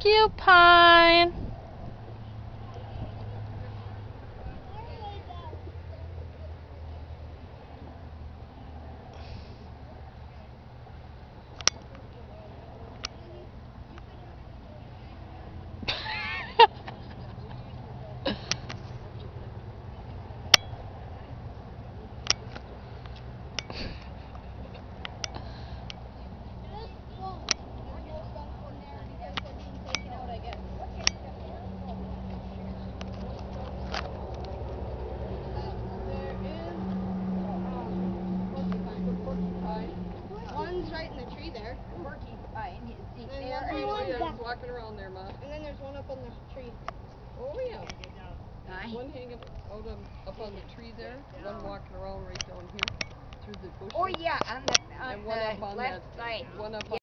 porcupine. One's right in the tree there. Porcupine. He's There's there. one right He's walking around there, Ma. And then there's one up on the tree. Oh, yeah. One Nice. hanging out up on the tree there. One walking around right down here through the bushes. Oh yeah, on And the one up on left that, side. one up